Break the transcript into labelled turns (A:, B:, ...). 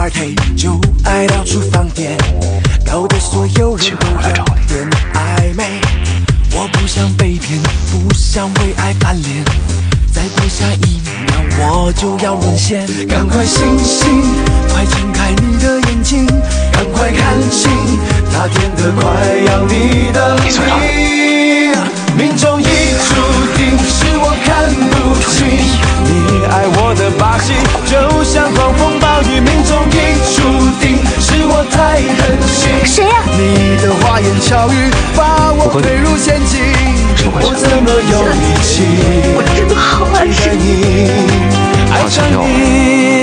A: party 就爱到处放电，搞得所有人都有点暧昧。我不想被骗，不想为爱翻脸，再过下一秒我就要沦陷。赶快醒醒，快睁开你的眼睛，赶快看清那天的快要你的命，命中已注定，是我看不清你爱我的把戏，就像狂风暴雨，命中已注定，是我太任性。
B: 谁呀？
A: 你的花言巧语把我推入陷阱，我怎么有力气？
B: 我真的好爱
A: 你，爱上你。